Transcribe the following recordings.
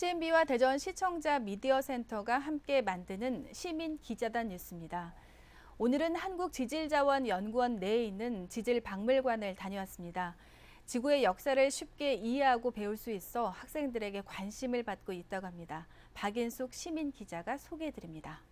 CNB와 대전 시청자 미디어 센터가 함께 만드는 시민 기자단 뉴스입니다. 오늘은 한국지질자원연구원 내에 있는 지질박물관을 다녀왔습니다. 지구의 역사를 쉽게 이해하고 배울 수 있어 학생들에게 관심을 받고 있다고 합니다. 박인숙 시민 기자가 소개해드립니다.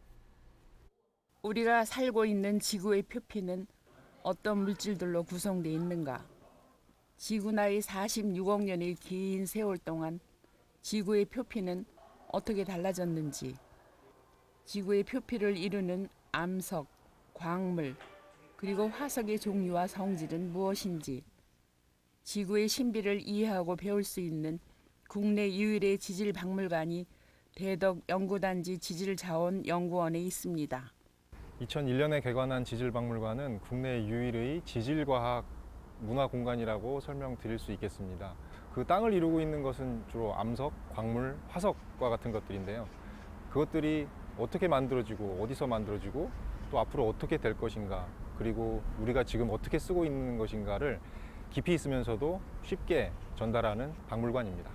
우리가 살고 있는 지구의 표피는 어떤 물질들로 구성되어 있는가? 지구 나이 46억 년의 긴 세월 동안 지구의 표피는 어떻게 달라졌는지, 지구의 표피를 이루는 암석, 광물, 그리고 화석의 종류와 성질은 무엇인지, 지구의 신비를 이해하고 배울 수 있는 국내 유일의 지질박물관이 대덕연구단지 지질자원연구원에 있습니다. 2001년에 개관한 지질박물관은 국내 유일의 지질과학 문화공간이라고 설명드릴 수 있겠습니다. 그 땅을 이루고 있는 것은 주로 암석, 광물, 화석과 같은 것들인데요. 그것들이 어떻게 만들어지고 어디서 만들어지고 또 앞으로 어떻게 될 것인가, 그리고 우리가 지금 어떻게 쓰고 있는 것인가를 깊이 있으면서도 쉽게 전달하는 박물관입니다.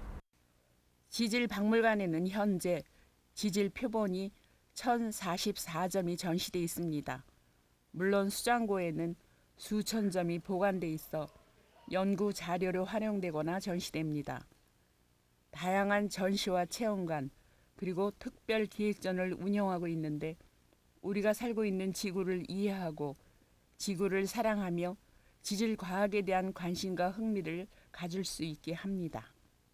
지질박물관에는 현재 지질 표본이 1044점이 전시돼 있습니다. 물론 수장고에는 수천 점이 보관돼 있어 연구 자료로 활용되거나 전시됩니다. 다양한 전시와 체험관 그리고 특별 기획전을 운영하고 있는데 우리가 살고 있는 지구를 이해하고 지구를 사랑하며 지질 과학에 대한 관심과 흥미를 가질 수 있게 합니다.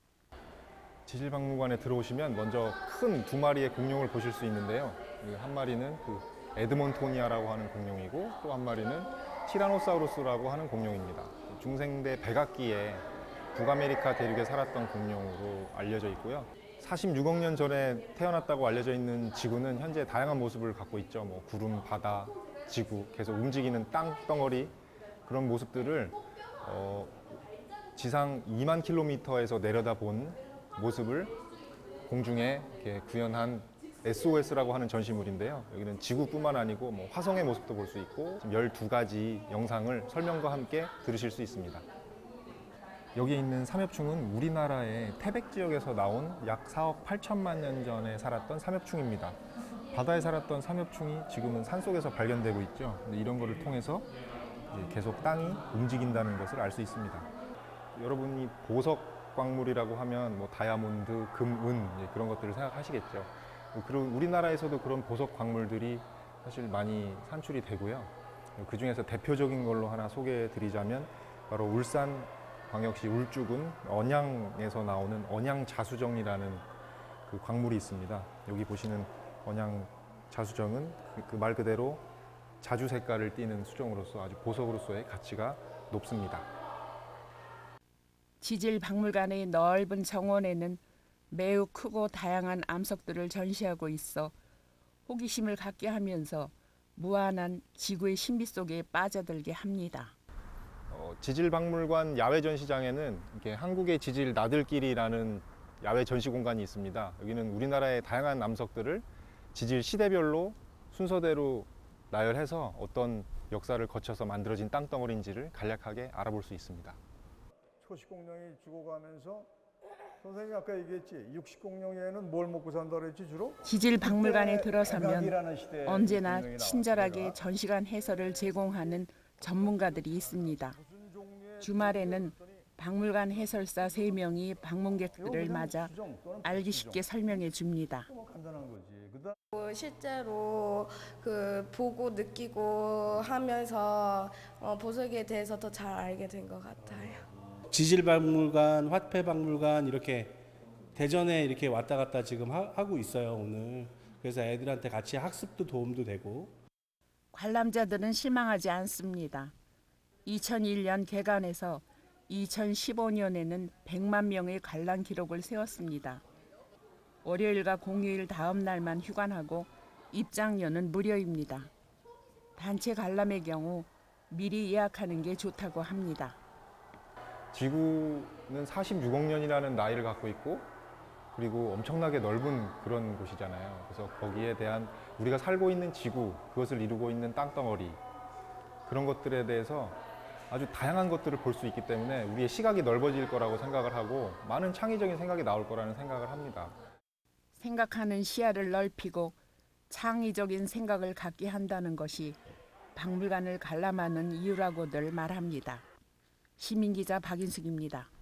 지질박물관에 들어오시면 먼저 큰 두 마리의 공룡을 보실 수 있는데요. 한 마리는 에드몬토니아라고 하는 공룡이고 또 한 마리는 티라노사우루스라고 하는 공룡입니다. 중생대 백악기에 북아메리카 대륙에 살았던 공룡으로 알려져 있고요. 46억 년 전에 태어났다고 알려져 있는 지구는 현재 다양한 모습을 갖고 있죠. 구름, 바다, 지구, 계속 움직이는 땅덩어리, 그런 모습들을 지상 2만 킬로미터에서 내려다본 모습을 공중에 이렇게 구현한 SOS라고 하는 전시물인데요. 여기는 지구뿐만 아니고 화성의 모습도 볼 수 있고 12가지 영상을 설명과 함께 들으실 수 있습니다. 여기 있는 삼엽충은 우리나라의 태백 지역에서 나온 약 4억 8천만 년 전에 살았던 삼엽충입니다. 바다에 살았던 삼엽충이 지금은 산속에서 발견되고 있죠. 이런 거를 통해서 계속 땅이 움직인다는 것을 알 수 있습니다. 여러분이 보석 광물이라고 하면 다이아몬드, 금, 은 그런 것들을 생각하시겠죠. 그리고 우리나라에서도 그런 보석 광물들이 사실 많이 산출이 되고요. 그 중에서 대표적인 걸로 하나 소개해 드리자면 바로 울산광역시 울주군 언양에서 나오는 언양자수정이라는 그 광물이 있습니다. 여기 보시는 언양자수정은 그 말 그대로 자주 색깔을 띠는 수정으로서 아주 보석으로서의 가치가 높습니다. 지질박물관의 넓은 정원에는 매우 크고 다양한 암석들을 전시하고 있어 호기심을 갖게 하면서 무한한 지구의 신비 속에 빠져들게 합니다. 지질박물관 야외 전시장에는 이렇게 한국의 지질 나들길이라는 야외 전시 공간이 있습니다. 여기는 우리나라의 다양한 암석들을 지질 시대별로 순서대로 나열해서 어떤 역사를 거쳐서 만들어진 땅덩어리인지를 간략하게 알아볼 수 있습니다. 초식공룡이 죽어가면서 선생님이 아까 얘기했지, 육식공룡에는 뭘 먹고 산다 그랬지 주로? 지질박물관에 들어서면 언제나 친절하게 전시관 해설을 제공하는 전문가들이 있습니다. 주말에는 박물관 해설사 3명이 방문객들을 맞아 알기 쉽게 설명해 줍니다. 실제로 보고 느끼고 하면서 보석에 대해서 더 잘 알게 된 것 같아요. 지질박물관, 화폐박물관 이렇게 대전에 이렇게 왔다 갔다 지금 하고 있어요, 오늘. 그래서 애들한테 같이 학습도 도움도 되고. 관람자들은 실망하지 않습니다. 2001년 개관해서 2015년에는 100만 명의 관람 기록을 세웠습니다. 월요일과 공휴일 다음 날만 휴관하고 입장료는 무료입니다. 단체 관람의 경우 미리 예약하는 게 좋다고 합니다. 지구는 46억 년이라는 나이를 갖고 있고 그리고 엄청나게 넓은 그런 곳이잖아요. 그래서 거기에 대한 우리가 살고 있는 지구, 그것을 이루고 있는 땅덩어리, 그런 것들에 대해서 아주 다양한 것들을 볼 수 있기 때문에 우리의 시각이 넓어질 거라고 생각을 하고 많은 창의적인 생각이 나올 거라는 생각을 합니다. 생각하는 시야를 넓히고 창의적인 생각을 갖게 한다는 것이 박물관을 관람하는 이유라고들 말합니다. 시민기자 박인숙입니다.